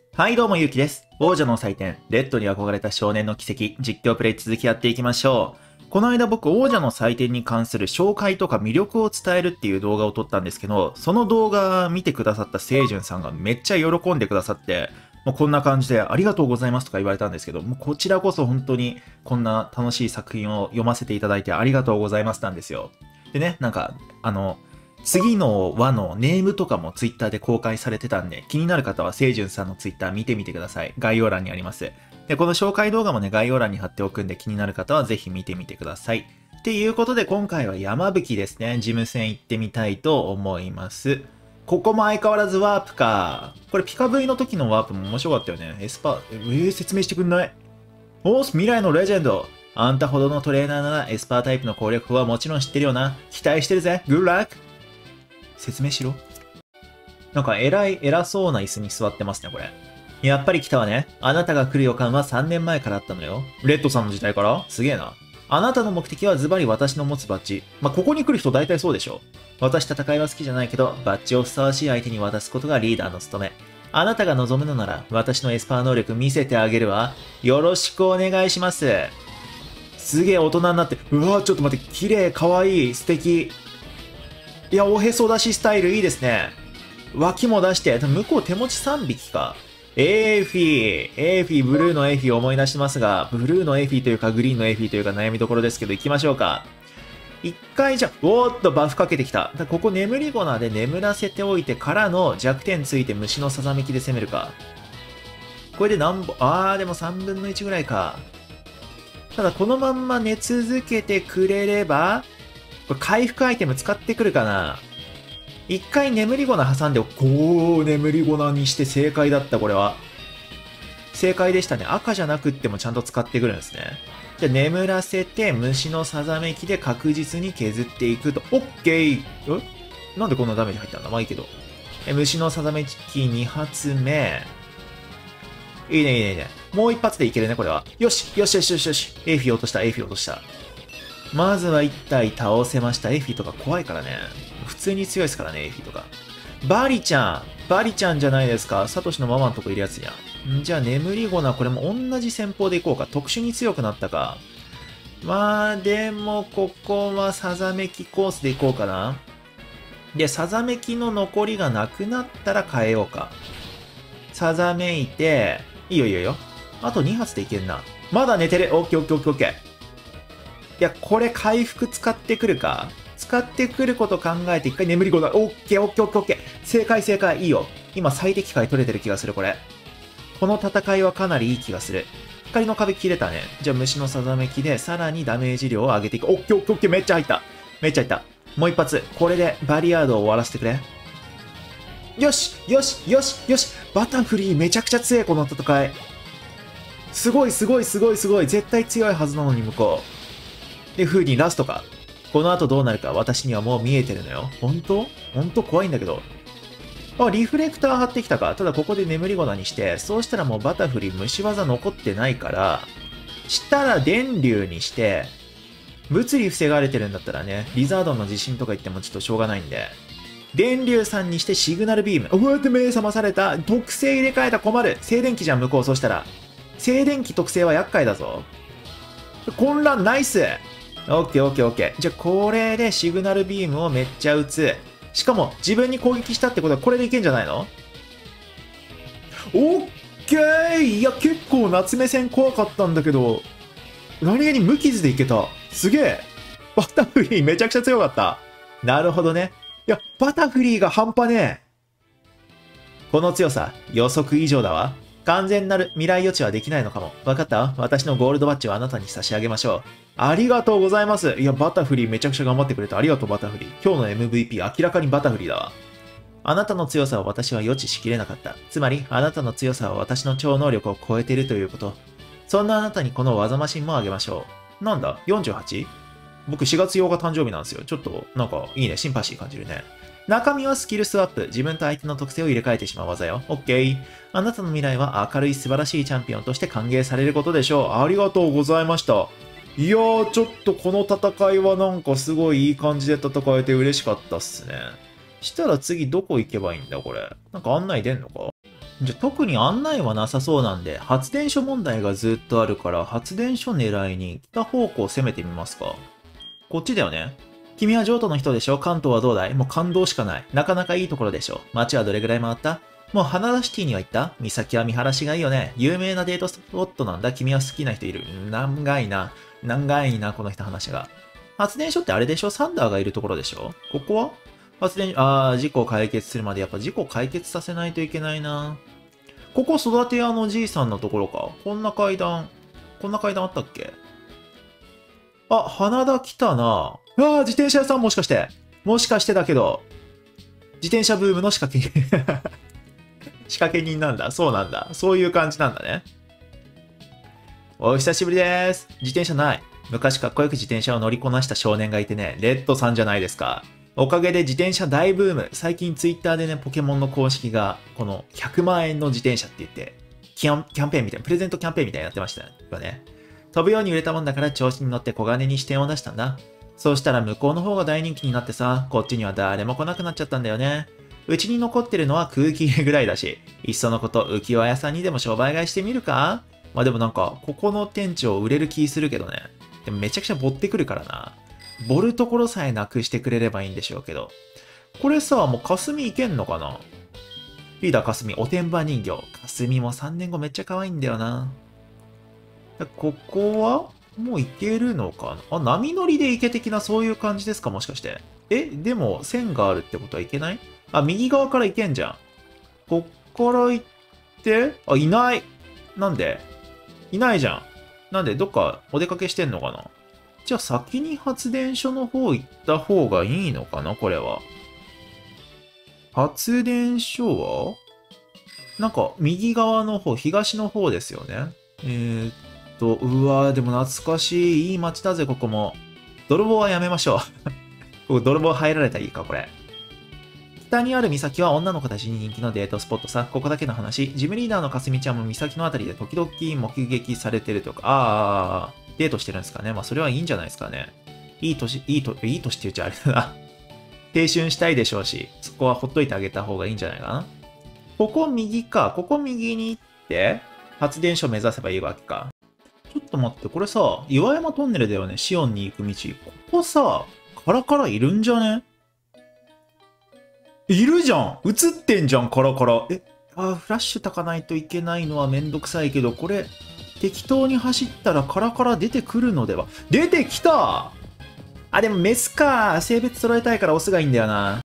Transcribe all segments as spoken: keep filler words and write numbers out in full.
はいどうもゆうきです。王者の祭典、レッドに憧れた少年の奇跡、実況プレイ続きやっていきましょう。この間僕王者の祭典に関する紹介とか魅力を伝えるっていう動画を撮ったんですけど、その動画見てくださったせいじゅんさんがめっちゃ喜んでくださって、もうこんな感じでありがとうございますとか言われたんですけど、もうこちらこそ本当にこんな楽しい作品を読ませていただいてありがとうございますなんですよ。でね、なんか、あの、次の輪のネームとかもツイッターで公開されてたんで、気になる方はせいじゅんさんのツイッター見てみてください。概要欄にあります。で、この紹介動画もね、概要欄に貼っておくんで気になる方はぜひ見てみてください。っていうことで今回は山吹ですね。事務戦行ってみたいと思います。ここも相変わらずワープか。これピカ ブイ の時のワープも面白かったよね。エスパー、えー、説明してくんない？おー、未来のレジェンド。あんたほどのトレーナーならエスパータイプの攻略法はもちろん知ってるよな。期待してるぜ。グッラック。説明しろ。なんか偉い、偉そうな椅子に座ってますね、これ。やっぱり来たわね。あなたが来る予感はさんねんまえからあったのよ。レッドさんの時代から？すげえな。あなたの目的はズバリ私の持つバッジ。まあ、ここに来る人大体そうでしょ。私戦いは好きじゃないけど、バッジをふさわしい相手に渡すことがリーダーの務め。あなたが望むのなら、私のエスパー能力見せてあげるわ。よろしくお願いします。すげえ大人になって、うわーちょっと待って、綺麗、可愛い、素敵。いや、おへそ出しスタイルいいですね。脇も出して、向こう手持ちさんびきか。エーフィー、エーフィー、ブルーのエーフィーを思い出してますが、ブルーのエーフィーというかグリーンのエーフィーというか悩みどころですけど、行きましょうか。一回じゃ、おーっとバフかけてきた。だここ眠り粉で眠らせておいてからの弱点ついて虫のさざめきで攻めるか。これで何本、あーでもさんぶんのいちぐらいか。ただこのまんま寝続けてくれれば、これ回復アイテム使ってくるかな。一回眠り粉挟んで、こう眠り粉にして正解だった、これは。正解でしたね。赤じゃなくってもちゃんと使ってくるんですね。じゃあ眠らせて、虫のさざめきで確実に削っていくと。オッケー。えなんでこんなダメージ入ったんだ？まあいいけど。え虫のさざめきに発目。いいねいいねいいね。もう一発でいけるね、これは。よしよしよしよしよし。エーフィー落とした、エーフィー落とした。まずは一体倒せました。エーフィーとか怖いからね。普通に強いですからね、エーフィーとか。バリちゃんバリちゃんじゃないですか。サトシのママのとこいるやつやん。んじゃあ、眠り粉な、これも同じ戦法でいこうか。特殊に強くなったか。まあ、でも、ここはさざめきコースでいこうかな。で、さざめきの残りがなくなったら変えようか。さざめいて、いいよいいよいいよ。あとに発でいけんな。まだ寝てる。オッケーオッケーオッケーオッケー。いや、これ回復使ってくるか。使ってくること考えて一回眠り粉だ。オッケーオッケーオッケーオッケー。正解正解。いいよ。今最適解取れてる気がする、これ。この戦いはかなりいい気がする。光の壁切れたね。じゃあ虫のさざめきでさらにダメージ量を上げていく。オッケーオッケーオッケー。めっちゃ入った。めっちゃ入った。もう一発。これでバリアードを終わらせてくれ。よしよしよしよし。バタフリーめちゃくちゃ強い、この戦い。すごいすごいすごいすごい。絶対強いはずなのに向こう。で、風にラストか。この後どうなるか私にはもう見えてるのよ。本当本当怖いんだけど。あ、リフレクター貼ってきたか。ただここで眠り粉にして、そうしたらもうバタフリー虫技残ってないから、したら電流にして、物理防がれてるんだったらね、リザードンの地震とか言ってもちょっとしょうがないんで、電流さんにしてシグナルビーム。うわーって目覚まされた。特性入れ替えた困る。静電気じゃん、向こう。そしたら。静電気特性は厄介だぞ。混乱ナイス。オッケーオッケーオッケー。じゃあこれでシグナルビームをめっちゃ撃つ。しかも自分に攻撃したってことはこれでいけんじゃないの？オッケー。いや結構夏目線怖かったんだけど、何気に無傷でいけた。すげえ。バタフリーめちゃくちゃ強かった。なるほどね。いや、バタフリーが半端ねえ。この強さ、予測以上だわ。完全なる未来予知はできないのかも。わかった？私のゴールドバッジをあなたに差し上げましょう。ありがとうございます。いや、バタフリーめちゃくちゃ頑張ってくれた。ありがとう、バタフリー。今日の エムブイピー 明らかにバタフリーだわ。あなたの強さを私は予知しきれなかった。つまり、あなたの強さは私の超能力を超えているということ。そんなあなたにこの技マシンもあげましょう。なんだ ?よんじゅうはち？ 僕しがつようか誕生日なんですよ。ちょっと、なんか、いいね。シンパシー感じるね。中身はスキルスワップ。自分と相手の特性を入れ替えてしまう技よ。オッケー。あなたの未来は明るい素晴らしいチャンピオンとして歓迎されることでしょう。ありがとうございました。いやー、ちょっとこの戦いはなんかすごいいい感じで戦えて嬉しかったっすね。したら次どこ行けばいいんだこれ。なんか案内出んのか？ じゃあ特に案内はなさそうなんで、発電所問題がずっとあるから、発電所狙いに北方向を攻めてみますか。こっちだよね。君は譲渡の人でしょ。関東はどうだい？もう感動しかない。なかなかいいところでしょ。街はどれぐらい回った？もう花田シティには行った？岬は見晴らしがいいよね。有名なデートスポットなんだ。君は好きな人いる？長いな。長いな、この人話が。発電所ってあれでしょ？サンダーがいるところでしょ？ここは発電、あー、事故を解決するまでやっぱ事故を解決させないといけないな。ここ育て屋のじいさんのところか。こんな階段、こんな階段あったっけ？あ、花田来たな。ああ、自転車屋さんもしかして。もしかしてだけど、自転車ブームの仕掛け人。仕掛け人なんだ。そうなんだ。そういう感じなんだね。お久しぶりです。自転車ない。昔かっこよく自転車を乗りこなした少年がいてね、レッドさんじゃないですか。おかげで自転車大ブーム。最近ツイッターでね、ポケモンの公式が、このひゃくまんえんの自転車って言って、キャンキャンペーンみたいな、プレゼントキャンペーンみたいにやってましたよね。飛ぶように売れたもんだから調子に乗って小金に視点を出したんだ。そうしたら向こうの方が大人気になってさ、こっちには誰も来なくなっちゃったんだよね。うちに残ってるのは空気入れぐらいだし、いっそのこと浮世絵屋さんにでも商売買いしてみるか？まあでもなんか、ここの店長売れる気するけどね。でもめちゃくちゃボってくるからな。ボるところさえなくしてくれればいいんでしょうけど。これさ、もう霞いけんのかな？リーダー霞、おてんば人形。霞もさんねんごめっちゃ可愛いんだよな。ここはもういけるのかなあ、波乗りで行け的なそういう感じですかもしかして。え、でも線があるってことはいけない？あ、右側から行けんじゃん。こっから行って、あ、いない。なんで？いないじゃん。なんでどっかお出かけしてんのかな？じゃあ先に発電所の方行った方がいいのかなこれは。発電所はなんか右側の方、東の方ですよね。えーっと、うわー、でも懐かしい。いい街だぜ、ここも。泥棒はやめましょう。ここ泥棒入られたらいいか、これ。北にある岬は女の子たちに人気のデートスポットさ。ここだけの話。ジムリーダーのかすみちゃんも岬のあたりで時々目撃されてるとか。あー、デートしてるんですかね。まあ、それはいいんじゃないですかね。いい年、いいと、いい年って言っちゃあれだな。青春したいでしょうし、そこはほっといてあげた方がいいんじゃないかな。ここ右か。ここ右に行って、発電所目指せばいいわけか。ちょっと待って、これさ、岩山トンネルだよね。シオンに行く道。ここさ、カラカラいるんじゃね？いるじゃん！映ってんじゃん、カラカラ。え、あー、フラッシュ焚かないといけないのはめんどくさいけど、これ、適当に走ったらカラカラ出てくるのでは？出てきた！あ、でもメスか。性別揃えたいからオスがいいんだよな。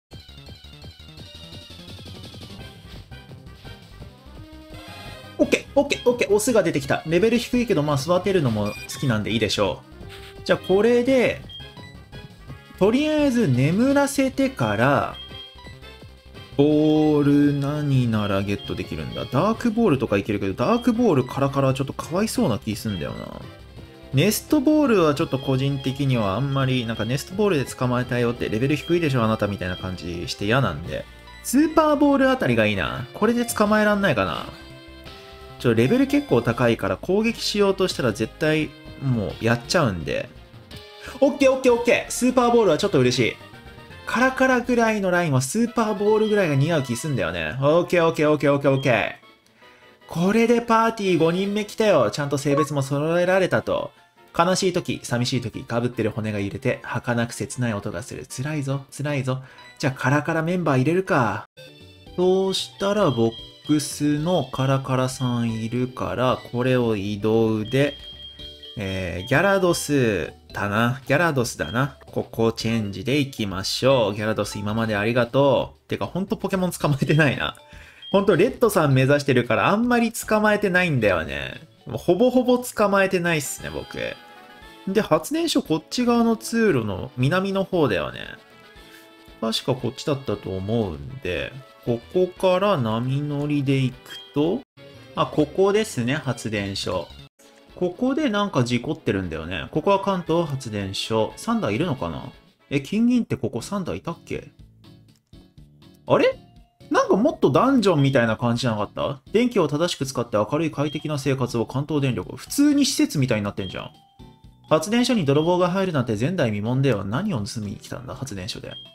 オッケー、オッケー、オッケー、オスが出てきた。レベル低いけど、まあ育てるのも好きなんでいいでしょう。じゃあこれで、とりあえず眠らせてから、ボール何ならゲットできるんだ。ダークボールとかいけるけど、ダークボールカラカラはちょっとかわいそうな気すんだよな。ネストボールはちょっと個人的にはあんまり、なんかネストボールで捕まえたよってレベル低いでしょあなたみたいな感じして嫌なんで。スーパーボールあたりがいいな。これで捕まえらんないかな。ちょ、レベル結構高いから攻撃しようとしたら絶対もうやっちゃうんで。オッケーオッケーオッケー！スーパーボールはちょっと嬉しい。カラカラぐらいのラインはスーパーボールぐらいが似合う気すんだよね。オッケーオッケーオッケーオッケーオッケー。これでパーティーごにんめ来たよ。ちゃんと性別も揃えられたと。悲しい時、寂しい時、被ってる骨が揺れて、儚く切ない音がする。辛いぞ、辛いぞ。じゃあカラカラメンバー入れるか。そうしたらボックスのカラカラさんいるから、これを移動で、えー、ギャラドスだな。ギャラドスだな。ここチェンジでいきましょう。ギャラドス今までありがとう。てかほんとポケモン捕まえてないな。ほんとレッドさん目指してるからあんまり捕まえてないんだよね。ほぼほぼ捕まえてないっすね、僕。で、発電所こっち側の通路の南の方だよね。確かこっちだったと思うんで、ここから波乗りで行くと、あ、ここですね、発電所。ここでなんか事故ってるんだよね。ここは関東発電所。サンダーいるのかな？え、金銀ってここサンダーいたっけ？あれ？なんかもっとダンジョンみたいな感じじゃなかった？電気を正しく使って明るい快適な生活を関東電力。普通に施設みたいになってんじゃん。発電所に泥棒が入るなんて前代未聞だよ。何を盗みに来たんだ発電所で。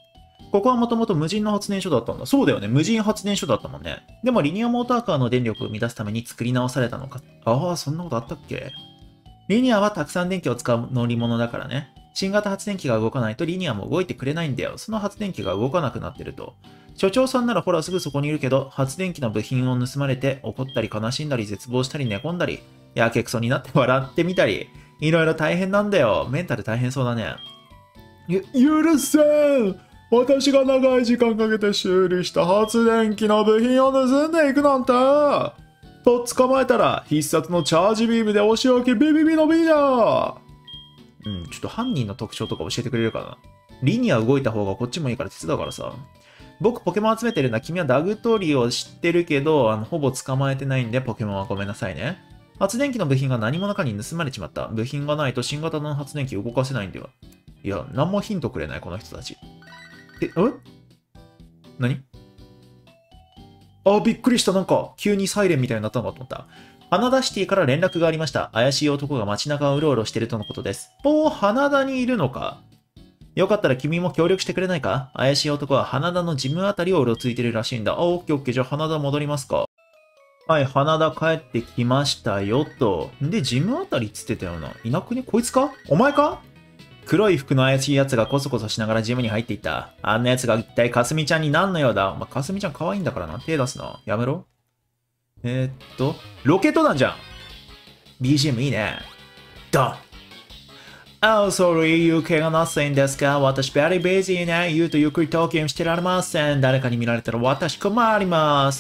ここはもともと無人の発電所だったんだ。そうだよね。無人発電所だったもんね。でもリニアモーターカーの電力を生み出すために作り直されたのか。ああ、そんなことあったっけ？リニアはたくさん電気を使う乗り物だからね。新型発電機が動かないとリニアも動いてくれないんだよ。その発電機が動かなくなってると。所長さんならほらすぐそこにいるけど、発電機の部品を盗まれて怒ったり悲しんだり絶望したり寝込んだり、やけくそになって笑ってみたり、いろいろ大変なんだよ。メンタル大変そうだね。ゆ、許せん！私が長い時間かけて修理した発電機の部品を盗んでいくなんて。と捕まえたら必殺のチャージビームでお仕置きビビビのビだ。うん、ちょっと犯人の特徴とか教えてくれるかな。リニア動いた方がこっちもいいから手伝うからさ。僕ポケモン集めてるんだ。君はダグトリを知ってるけど、あの、ほぼ捕まえてないんでポケモンはごめんなさいね。発電機の部品が何者かに盗まれちまった。部品がないと新型の発電機動かせないんだよ。いや、何もヒントくれない、この人たち。え、え何？あ、びっくりした。なんか、急にサイレンみたいになったのかと思った。花田シティから連絡がありました。怪しい男が街中をうろうろしてるとのことです。おー、花田にいるのか。よかったら君も協力してくれないか？怪しい男は花田のジムあたりをうろついてるらしいんだ。あ、オッケーオッケー。じゃあ花田戻りますか。はい、花田帰ってきましたよと。で、ジムあたりっつってたよな。いなくね？こいつか？お前か？黒い服の怪しい奴がコソコソしながらジムに入っていった。あんな奴が一体かすみちゃんに何のようだ？まあ、かすみちゃん可愛いんだからな。手出すな。やめろ。えー、っと、ロケット弾じゃん。ビージーエム いいね。ドン。Oh, sorry, you 怪我なさいんですか？私 very busy ね。言うとゆっくりトーキンしてられません。誰かに見られたら私困ります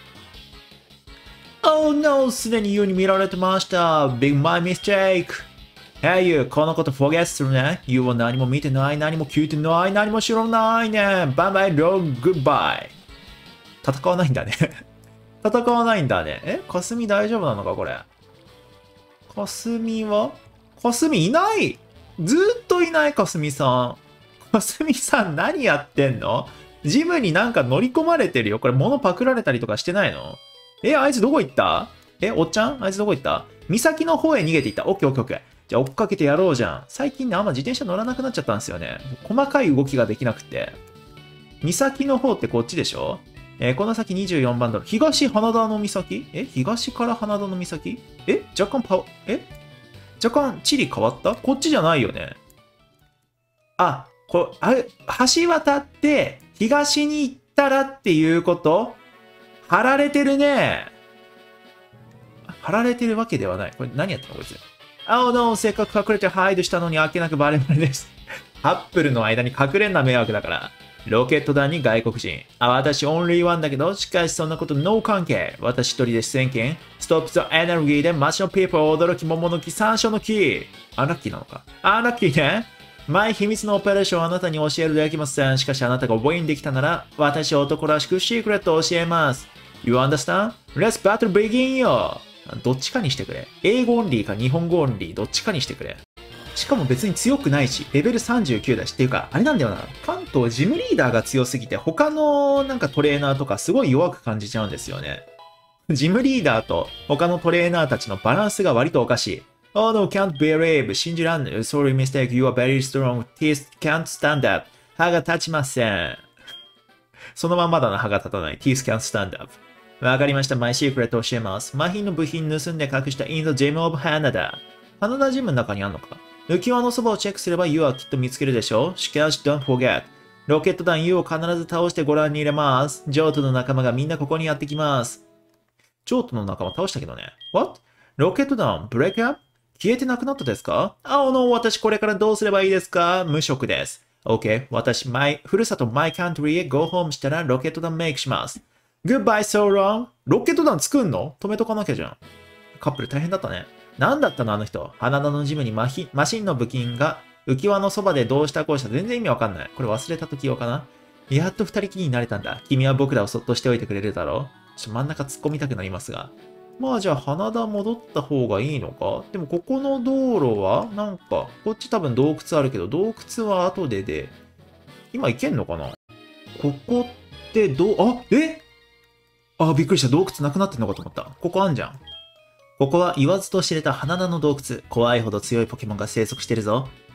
。Oh no, すでに You に見られてました。Big my mistake. Hey you, このこと forget するね。You は何も見てない、何も聞いてない、何も知らないね。バイバイ、ロー、グッバイ。戦わないんだね。戦わないんだね。え、かすみ大丈夫なのかこれ。かすみはかすみいない。ずーっといないかすみさん。かすみさん何やってんの？ジムになんか乗り込まれてるよ。これ物パクられたりとかしてないの？え、あいつどこ行った？え、おっちゃんあいつどこ行った？岬の方へ逃げていった。オッケーオッケーオッケー。じゃあ追っかけてやろうじゃん。最近ね、あんま自転車乗らなくなっちゃったんですよね。細かい動きができなくて。岬の方ってこっちでしょ？えー、この先にじゅうよんばん道路。東花田の岬？え東から花田の岬？え若干パワ、え若干地理変わった？こっちじゃないよね。あ、これ、あれ、橋渡って東に行ったらっていうこと？貼られてるね。貼られてるわけではない。これ何やったのこいつ。あおの、せっかく隠れてハイドしたのにあっけなくバレバレです。カップルの間に隠れんな迷惑だから。ロケット団に外国人。あ、私オンリーワンだけど、しかしそんなことノー関係。私一人で宣言。ストップザエネルギーで街のピーポー驚き桃の木山椒の木。アンラッキーなのか。アンラッキーね。前秘密のオペレーションをあなたに教えるできません。しかしあなたが覚えにできたなら、私男らしくシークレットを教えます。You understand? Let's battle begin よ。どっちかにしてくれ。英語オンリーか日本語オンリー、どっちかにしてくれ。しかも別に強くないし、レベルさんじゅうきゅうだし。っていうか、あれなんだよな。関東ジムリーダーが強すぎて、他のなんかトレーナーとかすごい弱く感じちゃうんですよね。ジムリーダーと他のトレーナーたちのバランスが割とおかしい。Oh no, can't believe. 信じらん。Sorry mistake. You are very strong. Teeth can't stand up. 歯が立ちません。そのまんまだな、歯が立たない。Teeth can't stand up. わかりました。マイシークレット教えます。マヒンの部品盗んで隠した In the Gym of Hanada。花田ジムの中にあんのか？浮き輪のそばをチェックすれば You はきっと見つけるでしょう。しかし、don't forget。ロケット弾 You を必ず倒してご覧に入れます。ジョートの仲間がみんなここにやってきます。ジョートの仲間倒したけどね。What? ロケット弾 Break up？ 消えてなくなったですか？ Oh no, 私これからどうすればいいですか？無職です。OK、私、my、ふるさと my country へ go home したらロケット弾メイクします。Goodbye so long。ロケット弾作んの？止めとかなきゃじゃん。カップル大変だったね。なんだったのあの人。花田のジムにマヒマシンの部品が浮き輪のそばでどうしたこうした全然意味わかんない。これ忘れた時用かな？やっと二人きりになれたんだ。君は僕らをそっとしておいてくれるだろう？ちょ真ん中突っ込みたくなりますが。まあじゃあ花田戻った方がいいのか？でもここの道路はなんか、こっち多分洞窟あるけど、洞窟は後でで、今行けんのかな？ここってどう、あ、えあ、びっくりした。洞窟なくなってんのかと思った。ここあんじゃん。ここは言わずと知れた花田の洞窟。怖いほど強いポケモンが生息してるぞ。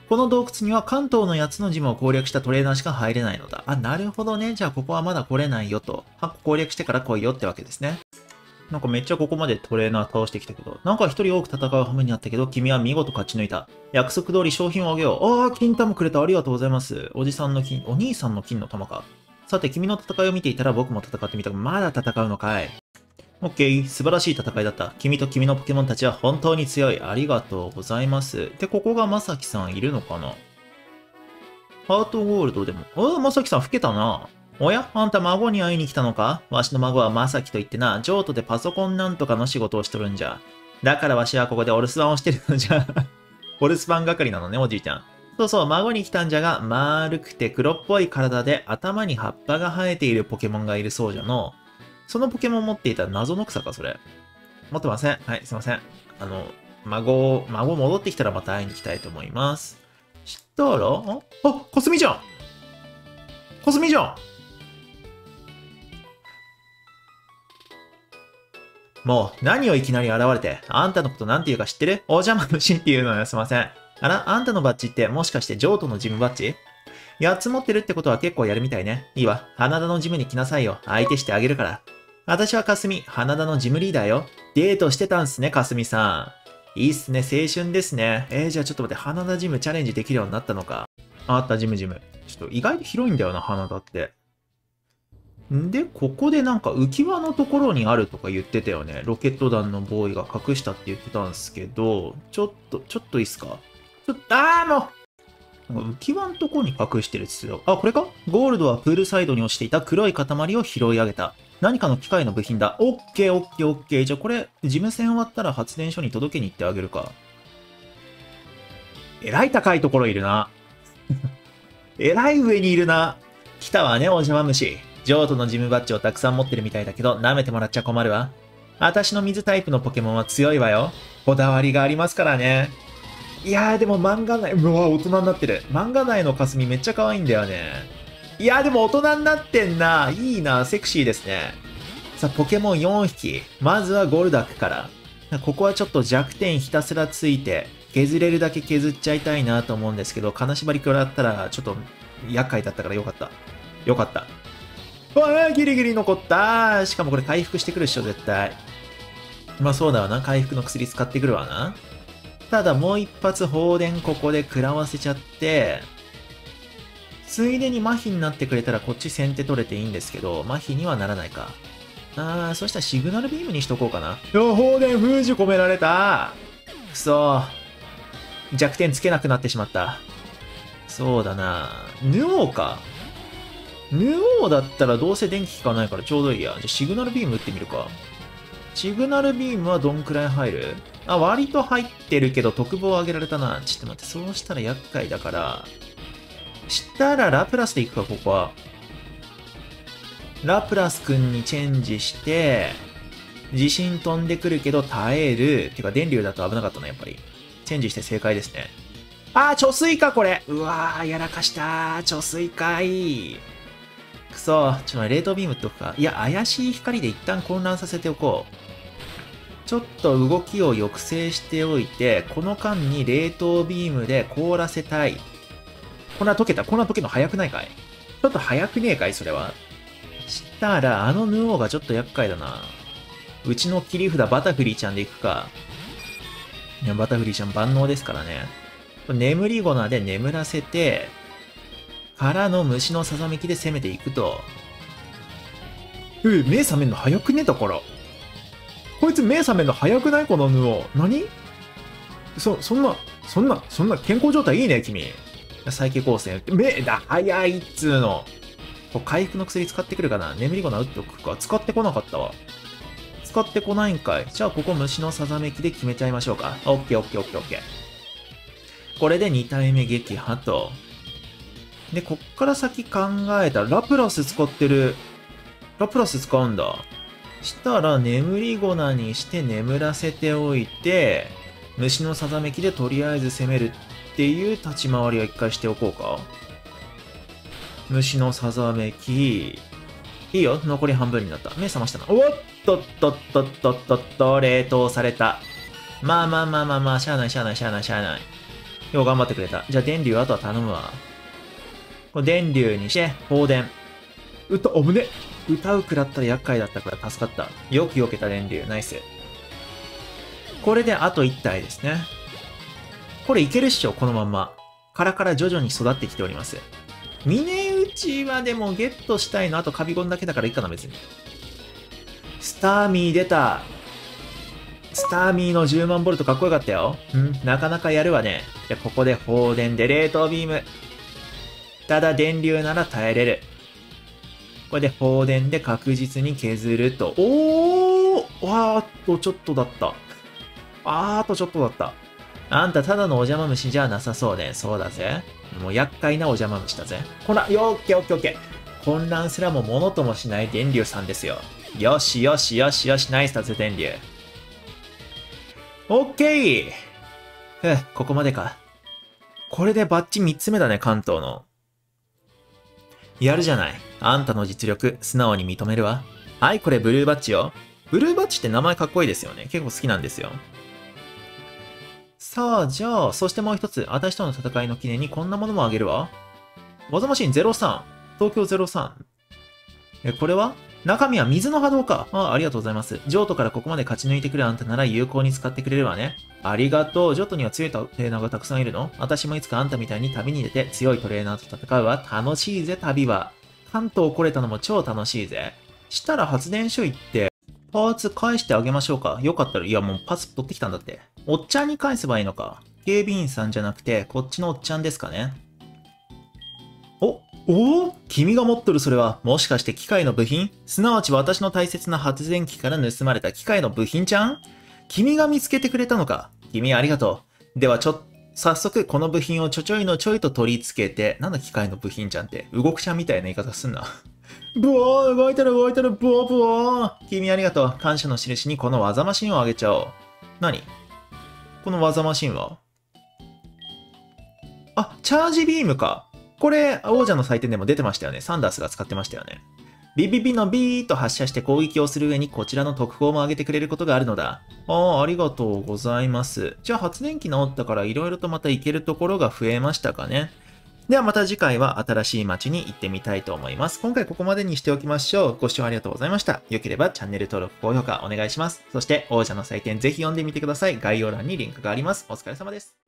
この洞窟には関東のやつのジムを攻略したトレーナーしか入れないのだ。あ、なるほどね。じゃあここはまだ来れないよと。はっこ攻略してから来いよってわけですね。なんかめっちゃここまでトレーナー倒してきたけど、なんか一人多く戦う羽目になったけど、君は見事勝ち抜いた。約束通り商品をあげよう。ああ、金玉くれた。ありがとうございます。おじさんの金、お兄さんの金の玉か。さて、君の戦いを見ていたら僕も戦ってみたが、まだ戦うのかい。オッケー、素晴らしい戦いだった。君と君のポケモンたちは本当に強い。ありがとうございます。で、ここがまさきさんいるのかな。ハートゴールドでも。ああ、まさきさん老けたな。おや、あんた孫に会いに来たのか。わしの孫はまさきと言ってな、譲渡でパソコンなんとかの仕事をしとるんじゃ。だからわしはここでお留守番をしてるのじゃ。お留守番係なのね、おじいちゃん。そうそう、孫に来たんじゃが、丸くて黒っぽい体で頭に葉っぱが生えているポケモンがいるそうじゃの。そのポケモン持っていた謎の草か、それ。持ってません。はい、すいません。あの、孫、孫戻ってきたらまた会いに行きたいと思います。したら、あ、あ、かすみじゃんかすみじゃんもう、何をいきなり現れて、あんたのことなんて言うか知ってる？お邪魔虫っていうのよ、すいません。あら、あんたのバッジってもしかして譲渡のジムバッジ？やっつ持ってるってことは結構やるみたいね。いいわ、花田のジムに来なさいよ。相手してあげるから。私はかすみ、花田のジムリーダーよ。デートしてたんすね、かすみさん。いいっすね、青春ですね。えー、じゃあちょっと待って、花田ジムチャレンジできるようになったのか。あった、ジムジム。ちょっと意外と広いんだよな、花田って。んで、ここでなんか浮き輪のところにあるとか言ってたよね。ロケット団のボーイが隠したって言ってたんですけど、ちょっと、ちょっといいっすか？ちょっと、あーもうなんか浮き輪のところに隠してるっすよ。あ、これか？ゴールドはプールサイドに落ちていた黒い塊を拾い上げた。何かの機械の部品だ。オッケーオッケーオッケー。じゃあこれ、事務船終わったら発電所に届けに行ってあげるか。えらい高いところいるな。えらい上にいるな。来たわね、お邪魔虫。譲渡のジムバッジをたくさん持ってるみたいだけど、舐めてもらっちゃ困るわ。私の水タイプのポケモンは強いわよ。こだわりがありますからね。いやーでも漫画内、うわ、大人になってる。漫画内のかすみめっちゃ可愛いんだよね。いやーでも大人になってんな。いいな、セクシーですね。さあ、ポケモンよんひき。まずはゴルダックから。ここはちょっと弱点ひたすらついて、削れるだけ削っちゃいたいなと思うんですけど、金縛り食らったらちょっと厄介だったからよかった。よかった。うわあ、ギリギリ残った。しかもこれ回復してくるっしょ、絶対。まあそうだわな。回復の薬使ってくるわな。ただもう一発放電ここで食らわせちゃって、ついでに麻痺になってくれたらこっち先手取れていいんですけど、麻痺にはならないか。あー、そしたらシグナルビームにしとこうかな。よ、放電封じ込められた。くそー。弱点つけなくなってしまった。そうだな。ヌオーか。ヌオーだったらどうせ電気効かないからちょうどいいや。じゃあシグナルビーム打ってみるか。シグナルビームはどんくらい入る？あ、割と入ってるけど特防上げられたな。ちょっと待って、そうしたら厄介だから。したらラプラスでいくか、ここは。ラプラスくんにチェンジして、地震飛んでくるけど耐える。てか電流だと危なかったな、やっぱり。チェンジして正解ですね。あー、貯水か、これ。うわー、やらかしたー。貯水かい。くそ、ちょっと冷凍ビームっておくか。いや、怪しい光で一旦混乱させておこう。ちょっと動きを抑制しておいて、この間に冷凍ビームで凍らせたい。こんな溶けた。こんな溶けるの早くないかい？ちょっと早くねえかいそれは。したら、あのヌオーがちょっと厄介だな。うちの切り札バタフリーちゃんでいくか。いや、バタフリーちゃん万能ですからね。眠り粉で眠らせて、からの虫のさざめきで攻めていくと。え、目覚めんの早くねだから。こいつ目覚めんの早くないこのヌオー。何？そ、そんな、そんな、そんな健康状態いいね、君。再起光線。目だ、早いっつーの。こう回復の薬使ってくるかな？眠り粉打っておくか。使ってこなかったわ。使ってこないんかい。じゃあここ虫のさざめきで決めちゃいましょうか。オッケーオッケーオッケーオッケー。これでに体目撃破と。で、こっから先考えたら、ラプラス使ってる。ラプラス使うんだ。したら、眠り粉にして眠らせておいて、虫のさざめきでとりあえず攻めるっていう立ち回りは一回しておこうか。虫のさざめき。いいよ、残り半分になった。目覚ましたな。おっとっとっとっとっとっと、冷凍された。まあまあまあまあまあ、しゃあないしゃあないしゃあないしゃあない。 よう頑張ってくれた。じゃあ電流あとは頼むわ。これ電流にして、放電。歌、おむね。歌うくらったら厄介だったから助かった。よく避けた電流。ナイス。これであといち体ですね。これいけるっしょ、このまんま。殻から徐々に育ってきております。峰打ちはでもゲットしたいのあとカビゴンだけだからいいかな、別に。スターミー出た。スターミーのじゅうまんボルトかっこよかったよ。うん、なかなかやるわね。じゃ、ここで放電で冷凍ビーム。ただ電流なら耐えれる。これで放電で確実に削ると。おーわーっとちょっとだった。あーっとちょっとだった。あんたただのお邪魔虫じゃなさそうね。そうだぜ。もう厄介なお邪魔虫だぜ。ほら、よーっけーオッケーオッケー。混乱すらもものともしない電流さんですよ。よしよしよしよし、ナイスだぜ、電流。オッケーふぅ、ここまでか。これでバッチみっつめだね、関東の。やるじゃない。あんたの実力、素直に認めるわ。はい、これブルーバッジよ。ブルーバッジって名前かっこいいですよね。結構好きなんですよ。さあ、じゃあ、そしてもう一つ、私との戦いの記念にこんなものもあげるわ。技マシンゼロさん。東京ゼロさん。え、これは中身は水の波動か。ああ、ありがとうございます。ジョートからここまで勝ち抜いてくるあんたなら有効に使ってくれるわね。ありがとう。ジョートには強いトレーナーがたくさんいるの？私もいつかあんたみたいに旅に出て強いトレーナーと戦うわ。楽しいぜ、旅は。関東来れたのも超楽しいぜ。したら発電所行って、パーツ返してあげましょうか。よかったら、いやもうパーツ取ってきたんだって。おっちゃんに返せばいいのか。警備員さんじゃなくて、こっちのおっちゃんですかね。お、おお君が持っとるそれは、もしかして機械の部品？すなわち私の大切な発電機から盗まれた機械の部品じゃん？君が見つけてくれたのか。君ありがとう。ではちょっと、早速この部品をちょちょいのちょいと取り付けて、なんだ機械の部品じゃんって、動くちゃんみたいな言い方すんな。ブオー動いてる動いてるブオーブオー君ありがとう。感謝の印にこの技マシンをあげちゃおう。何この技マシンはあ、チャージビームか。これ、王者の祭典でも出てましたよね。サンダースが使ってましたよね。ビビビのビーと発射して攻撃をする上にこちらの特攻も上げてくれることがあるのだ。ああ、ありがとうございます。じゃあ発電機直ったから色々とまた行けるところが増えましたかね。ではまた次回は新しい街に行ってみたいと思います。今回ここまでにしておきましょう。ご視聴ありがとうございました。良ければチャンネル登録、高評価お願いします。そして王者の祭典ぜひ読んでみてください。概要欄にリンクがあります。お疲れ様です。